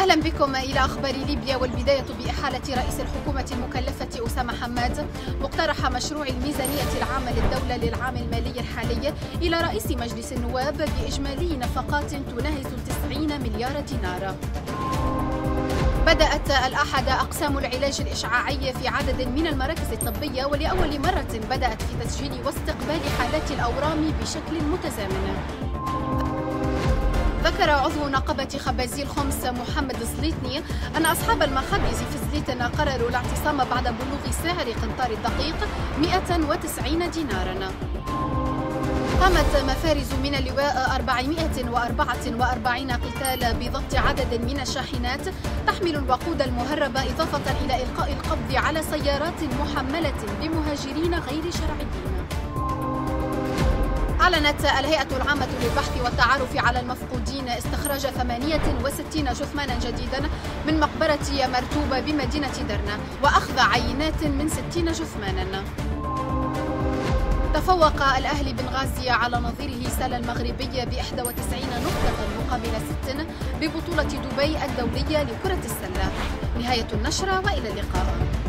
أهلا بكم إلى أخبار ليبيا، والبداية بإحالة رئيس الحكومة المكلفة أسامة حماد مقترح مشروع الميزانية العامة للدولة للعام المالي الحالي إلى رئيس مجلس النواب بإجمالي نفقات تناهز 90 مليار دينار. بدأت الأحد أقسام العلاج الإشعاعي في عدد من المراكز الطبية، ولأول مرة بدأت في تسجيل واستقبال حالات الأورام بشكل متزامن. ذكر عضو نقابة خبازي الخمس محمد سليتني أن أصحاب المخابز في زليتن قرروا الاعتصام بعد بلوغ سعر قنطار الدقيق 190 دينارا. قامت مفارز من اللواء 444 قتال بضبط عدد من الشاحنات تحمل الوقود المهربة، إضافة إلى إلقاء القبض على سيارات محملة بمهاجرين غير شرعيين. أعلنت الهيئة العامة للبحث والتعرف على المفقودين استخراج 68 جثمانا جديدا من مقبرة مرتوبة بمدينة درنا، وأخذ عينات من 60 جثمانا. تفوق الأهلي بنغازي على نظيره سلا المغربي ب91 نقطة مقابل 6 ببطولة دبي الدولية لكرة السلة. نهاية النشرة وإلى اللقاء.